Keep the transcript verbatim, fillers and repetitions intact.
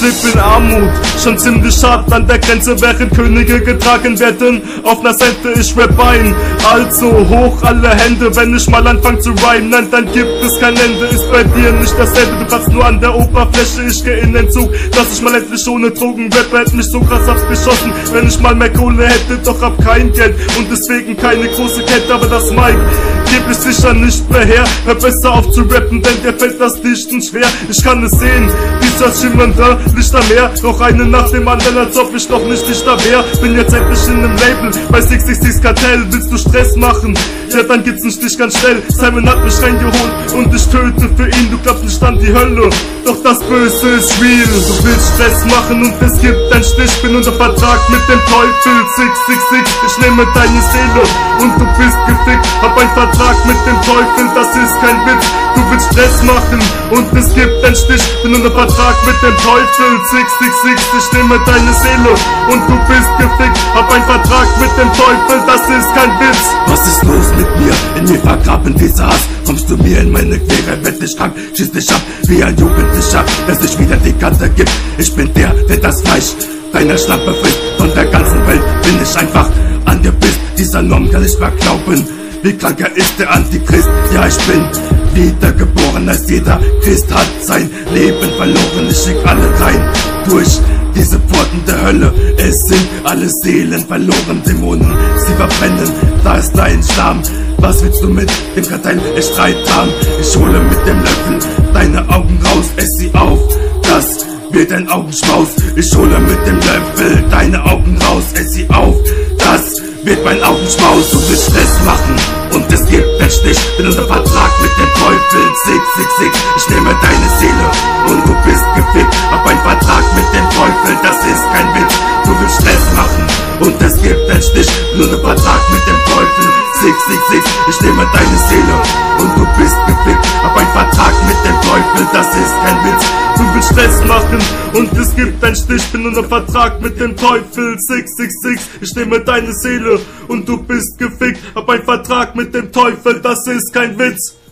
lebe in Armut, schon ziemlich hart an der Grenze, während Könige getragen werden. Auf ner Seite ich rap ein, also hoch alle Hände, wenn ich mal anfang zu rhymen, nein, dann gibt es kein Ende. Ist bei dir nicht dasselbe, du kratzt nur an der Oberfläche, ich geh in Entzug, dass ich mal endlich ohne Drogen rappe, hätte mich so krass abgeschossen, wenn ich mal mehr Kohle hätte, doch hab kein Geld und deswegen keine große Kette, aber das Mic geb ich sicher nicht mehr her. Hör besser auf zu rappen, denn dir fällt das Dichten schwer. Ich kann es sehen, dieser schimmernde Lichtermeer, noch eine nach dem anderen, als ob ich noch nicht dichter wär. Bin jetzt endlich in nem Label, bei six six six Kartell. Willst du Stress machen? Ja, dann gibt's einen Stich ganz schnell. Simon hat mich reingeholt und ich töte für ihn. Du glaubst nicht an die Hölle, doch das Böse ist real. Du willst Stress machen und es gibt einen Stich. Bin unter Vertrag mit dem Teufel, six six six. Ich nehme deine Seele und du bist gefickt. Hab einen Vertrag mit dem Teufel, das ist kein Witz. Du willst Stress machen und es gibt einen Stich. Bin unter Vertrag mit dem Teufel, six six six. Ich nehme deine Seele und du bist gefickt. Hab einen Vertrag mit dem Teufel, das ist kein Witz. Was ist los mit mir? In mir vergraben dieser Hass. Kommst du mir in meine Quere, werd dich krank, schieß dich ab wie ein Jugendlicher, der sich wieder die Kante gibt. Ich bin der, der das Fleisch deiner Schlampe frisst. Von der ganzen Welt bin ich einfach angepisst. Dieser Norm kann ich mehr glauben. Wie kranker ist der Antichrist? Ja, ich bin wiedergeboren als jeder Christ hat sein Leben verloren. Ich schick alle rein durch diese Pforten der Hölle. Es sind alle Seelen verloren, Dämonen, sie verbrennen. Da ist dein Schlamm. Was willst du mit dem Kartell? Ich Streit haben. Ich hole mit dem Löffel deine Augen raus, ess sie auf. Das wird ein Augenschmaus. Ich hole mit dem Löffel deine Augen raus, ess sie auf. Das wird mein Augenschmaus. Du willst Stress machen und es gibt einen Stich. Bin unter Vertrag mit dem Teufel, six six six. Ich nehme deine Seele und du bist gefickt. Hab einen Vertrag mit dem Teufel, das ist kein Witz. Du willst Stress machen und es gibt einen Stich. Bin unter Vertrag mit dem Teufel, six six six. Ich nehme deine Seele und du bist gefickt. Hab einen Vertrag mit dem Teufel, das ist kein Witz. Du willst Stress machen und es gibt einen Stich. Bin unter Vertrag mit dem Teufel, six six six. Ich nehme deine Seele und du bist gefickt. Hab einen Vertrag mit dem Teufel, das ist kein Witz.